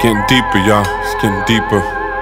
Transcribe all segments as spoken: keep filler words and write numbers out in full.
getting deeper, y'all. It's getting deeper.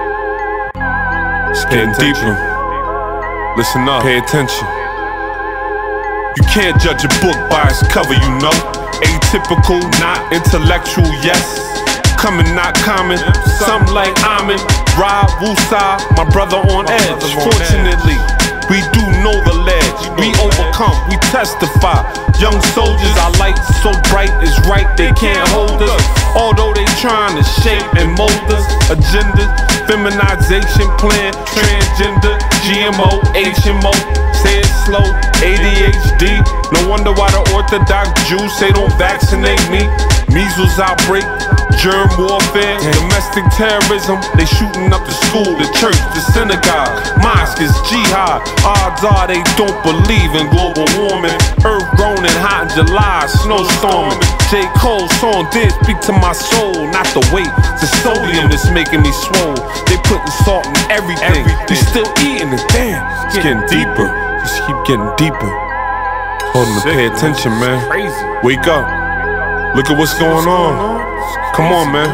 It's getting deeper. Listen up. Pay attention. You can't judge a book by its cover, you know. Atypical, not intellectual, yes. Coming, not common. Some like Amin, Rob, Wusa, my brother on edge. Fortunately, we do know the ledge. We overcome, we testify. Young soldiers, our light so bright is right, they can't hold us. Although they trying to shape and mold us. Agendas, feminization plan, transgender, G M O, H M O. Say it slow, A D H D. No wonder why the Orthodox Jews say don't vaccinate me. Measles outbreak, germ warfare, domestic terrorism. They shooting up the school, the church, the synagogue. Mosque is jihad. Odds are they don't believe in global warming. Earth grown and hot in July, snowstorming. J. Cole song did speak to my soul, not the weight, the sodium that's making me swole. They putting salt in everything, everything. We still eating it, damn. It's getting deeper, just keep getting deeper. Hold them to pay attention, man. Wake up, look at what's going on. Come on, man.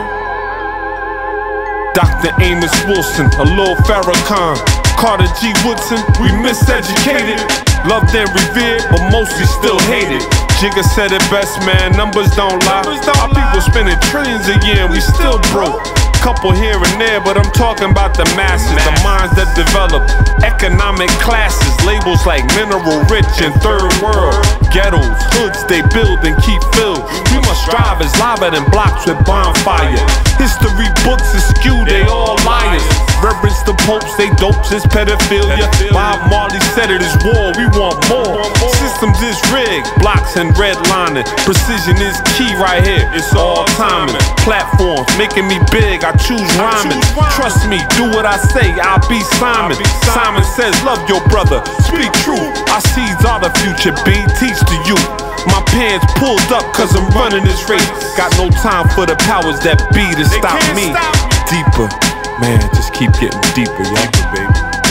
Doctor Amos Wilson, a little Farrakhan, Carter G. Woodson, we miseducated. Loved and revered, but mostly still hated. Jigga said it best, man, numbers don't lie. Our people spending trillions a year and we still broke. Couple here and there, but I'm talking about the masses, the minds that develop economic classes, labels like mineral rich and third world. Ghettos, hoods they build and keep filled. We must strive as lava than blocks with bonfire. History books is skewed, they all liars. Reverence the popes, they dopes is pedophilia. Bob Marley said it is war, we want more. Systems is rigged, blocks and redlining. Precision is key right here, it's all timing. Platforms making me big, I choose rhyming. Trust me, do what I say, I'll be Simon. Simon says, love your brother, speak true. Our seeds are the future, B, teach the youth. My pants pulled up cause I'm running this race. Got no time for the powers that be to stop me. Deeper, man, just keep getting deeper, y'all, baby.